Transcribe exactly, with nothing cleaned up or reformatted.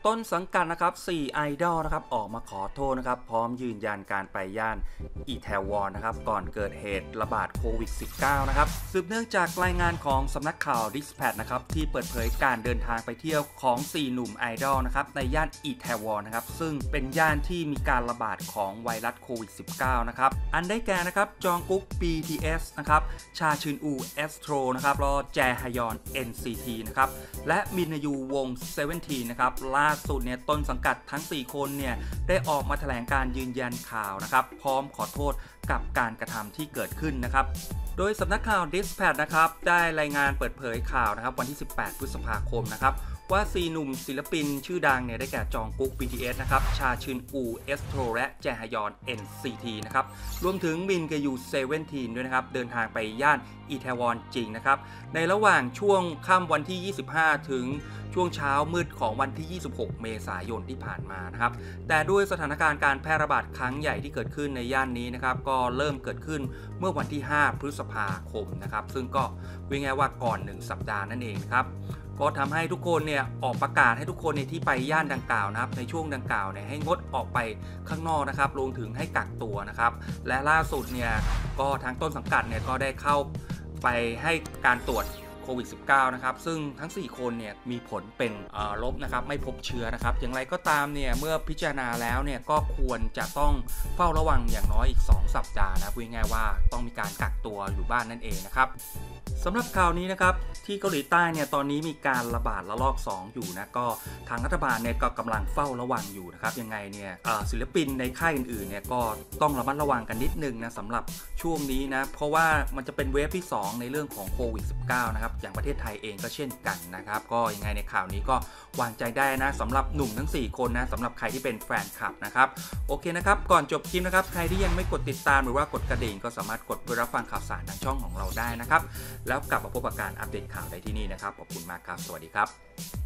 ต้นสังกัดนะครับสี่ไอดอลนะครับออกมาขอโทษนะครับพร้อมยืนยันการไปย่านอิแทวอนนะครับก่อนเกิดเหตุระบาดโควิด สิบเก้า นะครับสืบเนื่องจากรายงานของสำนักข่าว Dispatch นะครับที่เปิดเผยการเดินทางไปเที่ยวของสี่หนุ่มไอดอลนะครับในย่านอิแทวอนนะครับซึ่งเป็นย่านที่มีการระบาดของไวรัสโควิด สิบเก้า นะครับอันได้แก่นะครับจองกุ๊ก บี ที เอส นะครับชาชินอูเอสโทรนะครับแล้วแจฮยอน เอ็น ซี ที นะครับและมินยูวงเซเว่นทีนะครับล่าสุดเนี่ยต้นสังกัดทั้งสี่คนเนี่ยได้ออกมาแถลงการยืนยันข่าวนะครับพร้อมขอโทษกับการกระทำที่เกิดขึ้นนะครับโดยสำนักข่าว Dispatch นะครับได้รายงานเปิดเผยข่าวนะครับวันที่สิบแปดพฤษภาคมนะครับว่าสี่หนุ่มศิลปินชื่อดังเนี่ยได้แก่จองกุ๊ก บี ที เอส นะครับชาชินอูเอสโทรและแจฮยอน เอ็น ซี ที นะครับรวมถึงมินกยูเซเว่นทีด้วยนะครับเดินทางไปย่านอิแทวอนจริงนะครับในระหว่างช่วงค่ำวันที่ยี่สิบห้าถึงช่วงเช้ามืดของวันที่ยี่สิบหกเมษายนที่ผ่านมานะครับแต่ด้วยสถานการณ์การแพร่ระบาดครั้งใหญ่ที่เกิดขึ้นในย่านนี้นะครับก็เริ่มเกิดขึ้นเมื่อวันที่ห้าพฤษภาคมนะครับซึ่งก็วิ่งง่ายว่าก่อนหนึ่งสัปดาห์นั่นเองครับก็ทำให้ทุกคนเนี่ยออกประกาศให้ทุกคนในที่ไปย่านดังกล่าวนะครับในช่วงดังกล่าวเนี่ยให้งดออกไปข้างนอกนะครับรวมถึงให้กักตัวนะครับและล่าสุดเนี่ยก็ทางต้นสังกัดเนี่ยก็ได้เข้าไปให้การตรวจโควิด สิบเก้า นะครับซึ่งทั้งสี่คนเนี่ยมีผลเป็นลบนะครับไม่พบเชื้อนะครับอย่างไรก็ตามเนี่ยเมื่อพิจารณาแล้วเนี่ยก็ควรจะต้องเฝ้าระวังอย่างน้อยอีกสองสัปดาห์นะพูดง่ายๆว่าต้องมีการกักตัวอยู่บ้านนั่นเองนะครับสำหรับข่าวนี้นะครับที่เกาหลีใต้เนี่ยตอนนี้มีการระบาดระลอกสองอยู่นะก็ทางรัฐบาลเนี่ยก็กำลังเฝ้าระวังอยู่นะครับยังไงเนี่ยศิลปินในค่ายอื่นๆเนี่ยก็ต้องระมัดระวังกันนิดนึงนะสำหรับช่วงนี้นะเพราะว่ามันจะเป็นเวฟที่สองในเรื่องของโควิด สิบเก้า นะครับอย่างประเทศไทยเองก็เช่นกันนะครับก็ยังไงในข่าวนี้ก็วางใจได้นะสำหรับหนุ่มทั้งสี่คนนะสำหรับใครที่เป็นแฟนคลับนะครับโอเคนะครับก่อนจบคลิปนะครับใครที่ยังไม่กดติดตามหรือว่ากดกระดิ่งก็สามารถกดเพื่อรับฟังข่าวสารทางช่องของเราได้นะครับแล้วกลับมาพบกับการอัปเดตข่าวได้ที่นี่นะครับขอบคุณมากครับสวัสดีครับ